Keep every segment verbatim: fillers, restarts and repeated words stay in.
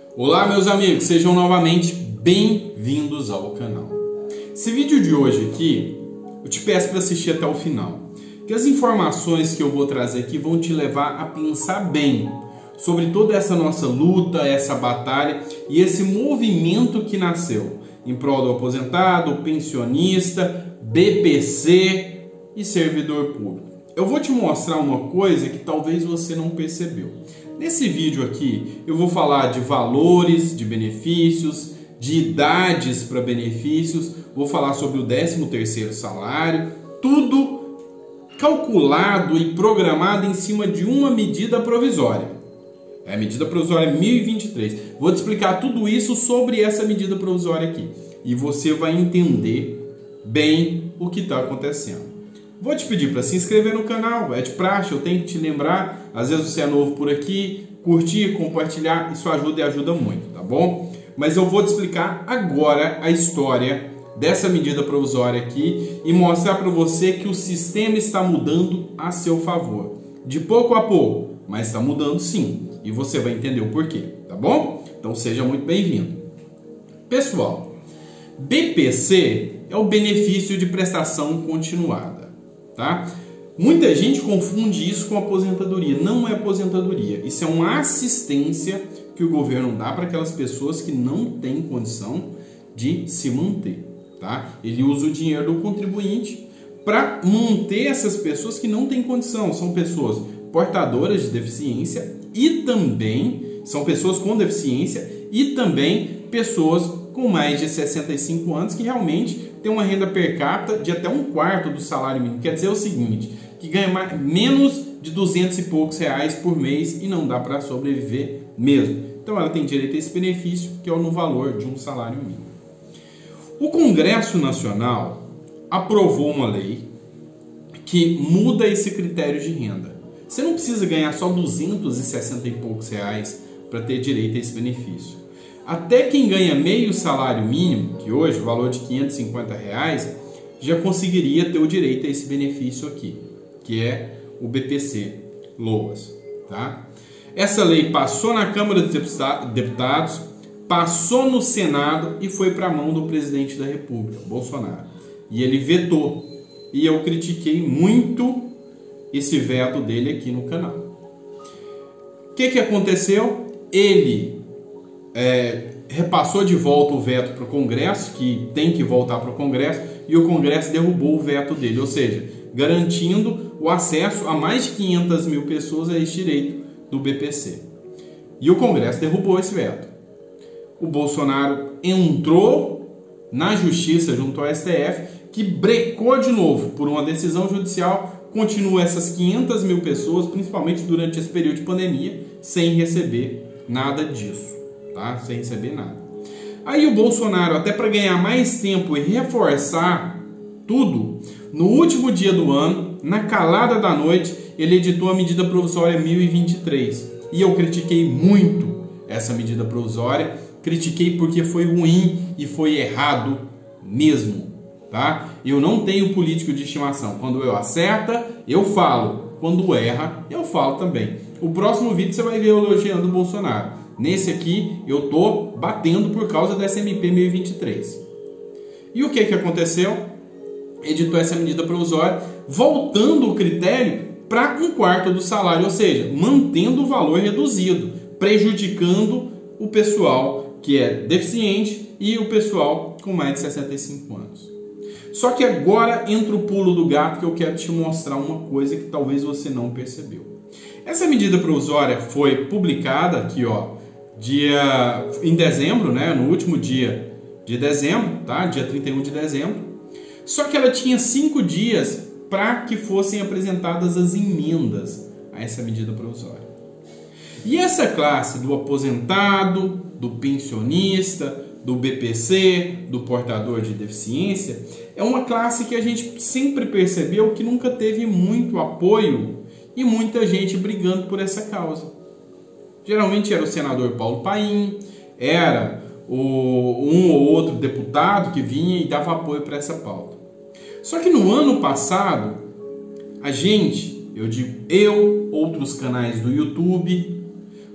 Olá meus amigos, sejam novamente bem-vindos ao canal. Esse vídeo de hoje aqui, eu te peço para assistir até o final, que as informações que eu vou trazer aqui vão te levar a pensar bem sobre toda essa nossa luta, essa batalha e esse movimento que nasceu em prol do aposentado, pensionista, B P C e servidor público. Eu vou te mostrar uma coisa que talvez você não percebeu. Nesse vídeo aqui eu vou falar de valores, de benefícios, de idades para benefícios, vou falar sobre o décimo terceiro salário, tudo calculado e programado em cima de uma medida provisória. É a medida provisória mil e vinte e três. Vou te explicar tudo isso sobre essa medida provisória aqui e você vai entender bem o que está acontecendo. Vou te pedir para se inscrever no canal, é de praxe, eu tenho que te lembrar, às vezes você é novo por aqui, curtir, compartilhar, isso ajuda e ajuda muito, tá bom? Mas eu vou te explicar agora a história dessa medida provisória aqui e mostrar para você que o sistema está mudando a seu favor. De pouco a pouco, mas está mudando sim, e você vai entender o porquê, tá bom? Então seja muito bem-vindo. Pessoal, B P C é o benefício de prestação continuada. Tá? Muita gente confunde isso com aposentadoria. Não é aposentadoria, isso é uma assistência que o governo dá para aquelas pessoas que não têm condição de se manter. Tá? Ele usa o dinheiro do contribuinte para manter essas pessoas que não têm condição. São pessoas portadoras de deficiência e também são pessoas com deficiência e também pessoas com mais de sessenta e cinco anos que realmente tem uma renda per capita de até um quarto do salário mínimo. Quer dizer o seguinte, que ganha mais, menos de duzentos e poucos reais por mês e não dá para sobreviver mesmo. Então ela tem direito a esse benefício que é no valor de um salário mínimo. O Congresso Nacional aprovou uma lei que muda esse critério de renda. Você não precisa ganhar só duzentos e sessenta e poucos reais para ter direito a esse benefício. Até quem ganha meio salário mínimo, que hoje o valor de quinhentos e cinquenta reais, já conseguiria ter o direito a esse benefício aqui, que é o B P C Loas. Tá? Essa lei passou na Câmara dos Deputados, passou no Senado e foi para a mão do presidente da República, Bolsonaro. E ele vetou. E eu critiquei muito esse veto dele aqui no canal. O que, que aconteceu? Ele É, repassou de volta o veto para o Congresso, que tem que voltar para o Congresso, e o Congresso derrubou o veto dele, ou seja, garantindo o acesso a mais de quinhentas mil pessoas a esse direito do B P C. E o Congresso derrubou esse veto. O Bolsonaro entrou na Justiça junto ao S T F, que brecou de novo por uma decisão judicial, continua essas quinhentas mil pessoas, principalmente durante esse período de pandemia, sem receber nada disso. Tá? Sem receber nada. Aí o Bolsonaro, até para ganhar mais tempo e reforçar tudo, no último dia do ano, na calada da noite, ele editou a medida provisória mil e vinte e três. E eu critiquei muito essa medida provisória, critiquei porque foi ruim e foi errado mesmo. Tá? Eu não tenho político de estimação. Quando eu acerta, eu falo. Quando erra, eu falo também. O próximo vídeo você vai ver eu elogiando o Bolsonaro. Nesse aqui eu tô batendo por causa dessa M P mil e vinte e três. E o que que aconteceu? Editou essa medida provisória, voltando o critério para um quarto do salário, ou seja, mantendo o valor reduzido, prejudicando o pessoal que é deficiente e o pessoal com mais de sessenta e cinco anos. Só que agora entra o pulo do gato que eu quero te mostrar uma coisa que talvez você não percebeu. Essa medida provisória foi publicada aqui, ó, dia em dezembro, né, no último dia de dezembro, tá? Dia trinta e um de dezembro. Só que ela tinha cinco dias para que fossem apresentadas as emendas a essa medida provisória. E essa classe do aposentado, do pensionista, do B P C, do portador de deficiência, é uma classe que a gente sempre percebeu que nunca teve muito apoio e muita gente brigando por essa causa. Geralmente era o senador Paulo Paim, era o, um ou outro deputado que vinha e dava apoio para essa pauta. Só que no ano passado, a gente, eu digo eu, outros canais do YouTube,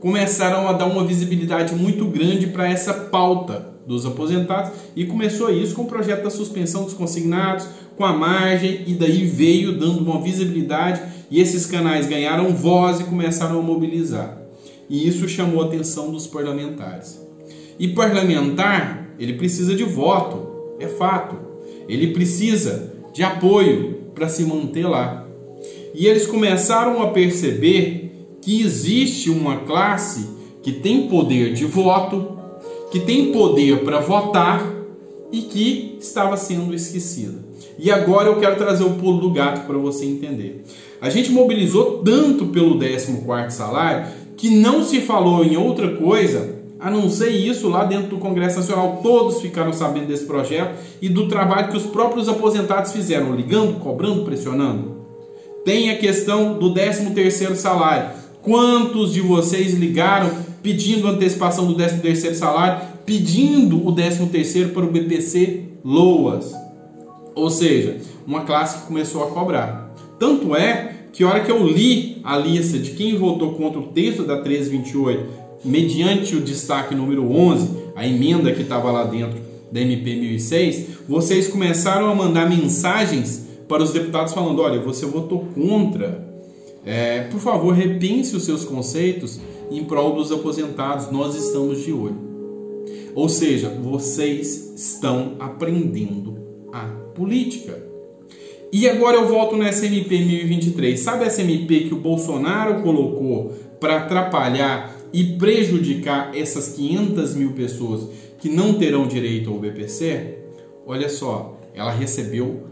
começaram a dar uma visibilidade muito grande para essa pauta dos aposentados e começou isso com o projeto da suspensão dos consignados, com a margem, e daí veio dando uma visibilidade e esses canais ganharam voz e começaram a mobilizar. E isso chamou a atenção dos parlamentares. E parlamentar, ele precisa de voto, é fato. Ele precisa de apoio para se manter lá. E eles começaram a perceber que existe uma classe que tem poder de voto, que tem poder para votar e que estava sendo esquecida. E agora eu quero trazer o pulo do gato para você entender. A gente mobilizou tanto pelo décimo quarto salário que não se falou em outra coisa a não ser isso lá dentro do Congresso Nacional. Todos ficaram sabendo desse projeto e do trabalho que os próprios aposentados fizeram, ligando, cobrando, pressionando. Tem a questão do décimo terceiro salário. Quantos de vocês ligaram pedindo antecipação do décimo terceiro salário, pedindo o décimo terceiro para o B P C Loas? Ou seja, uma classe que começou a cobrar. Tanto é que a hora que eu li a lista de quem votou contra o texto da treze vinte e oito, mediante o destaque número onze, a emenda que estava lá dentro da M P mil e seis, vocês começaram a mandar mensagens para os deputados falando: olha, você votou contra, é, por favor, repense os seus conceitos em prol dos aposentados, nós estamos de olho. Ou seja, vocês estão aprendendo a política. E agora eu volto nessa M P mil e vinte e três. Sabe essa M P que o Bolsonaro colocou para atrapalhar e prejudicar essas quinhentas mil pessoas que não terão direito ao B P C? Olha só, ela recebeu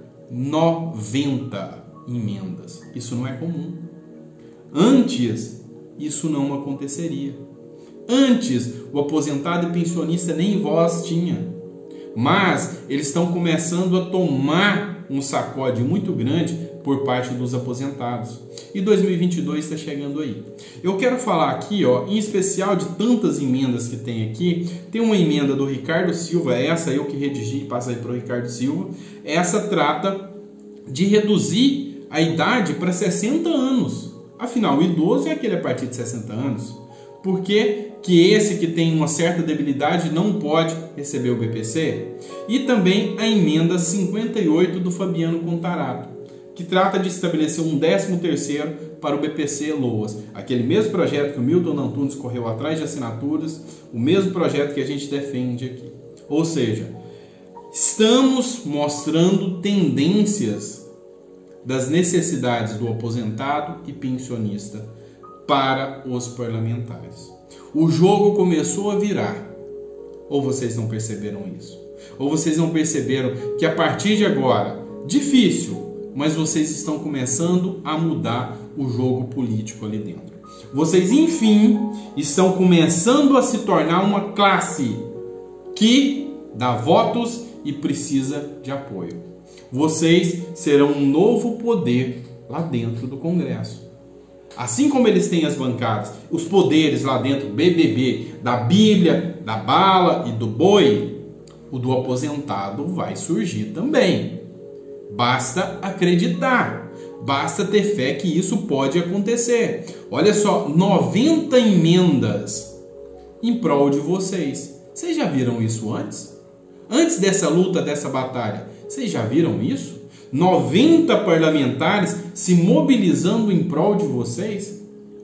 noventa emendas. Isso não é comum. Antes, isso não aconteceria. Antes, o aposentado e pensionista nem voz tinha. Mas eles estão começando a tomar um sacode muito grande por parte dos aposentados. E dois mil e vinte e dois está chegando aí. Eu quero falar aqui, ó, em especial de tantas emendas que tem aqui. Tem uma emenda do Ricardo Silva, essa eu que redigi e passei para o Ricardo Silva. Essa trata de reduzir a idade para sessenta anos. Afinal, o idoso é aquele a partir de sessenta anos. Por que que esse que tem uma certa debilidade não pode receber o B P C? E também a emenda cinquenta e oito do Fabiano Contarato, que trata de estabelecer um décimo terceiro para o B P C Loas. Aquele mesmo projeto que o Milton Antunes correu atrás de assinaturas, o mesmo projeto que a gente defende aqui. Ou seja, estamos mostrando tendências das necessidades do aposentado e pensionista para os parlamentares. O jogo começou a virar. Ou vocês não perceberam isso? Ou vocês não perceberam que a partir de agora, difícil, mas vocês estão começando a mudar o jogo político ali dentro. Vocês, enfim, estão começando a se tornar uma classe que dá votos e precisa de apoio. Vocês serão um novo poder lá dentro do Congresso. Assim como eles têm as bancadas, os poderes lá dentro, B B B, da Bíblia, da bala e do boi, o do aposentado vai surgir também. Basta acreditar, basta ter fé que isso pode acontecer. Olha só, noventa emendas em prol de vocês. Vocês já viram isso antes? Antes dessa luta, dessa batalha, vocês já viram isso? noventa parlamentares se mobilizando em prol de vocês?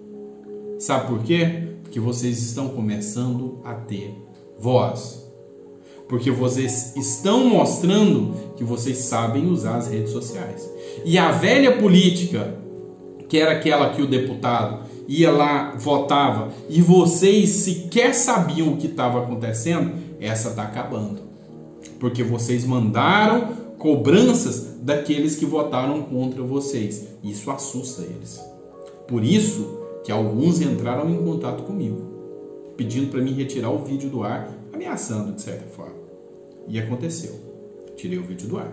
Sabe por quê? Porque vocês estão começando a ter voz. Porque vocês estão mostrando que vocês sabem usar as redes sociais. E a velha política, que era aquela que o deputado ia lá, votava, e vocês sequer sabiam o que estava acontecendo, essa está acabando. Porque vocês mandaram cobranças daqueles que votaram contra vocês. Isso assusta eles. Por isso que alguns entraram em contato comigo, pedindo para mim retirar o vídeo do ar, ameaçando de certa forma. E aconteceu. Tirei o vídeo do ar.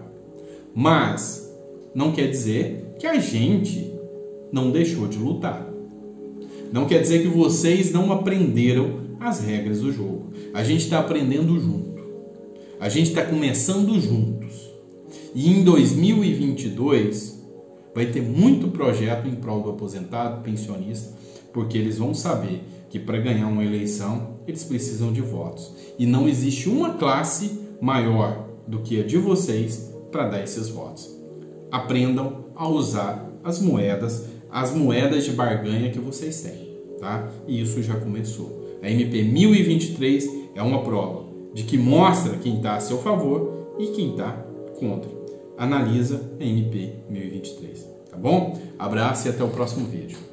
Mas não quer dizer que a gente não deixou de lutar. Não quer dizer que vocês não aprenderam as regras do jogo. A gente está aprendendo junto. A gente está começando juntos. E em dois mil e vinte e dois vai ter muito projeto em prol do aposentado, pensionista, porque eles vão saber que para ganhar uma eleição eles precisam de votos. E não existe uma classe maior do que a de vocês para dar esses votos. Aprendam a usar as moedas, as moedas de barganha que vocês têm, tá? E isso já começou. A M P mil e vinte e três é uma prova de que mostra quem está a seu favor e quem está contra. Analisa a M P mil e vinte e três, tá bom? Abraço e até o próximo vídeo.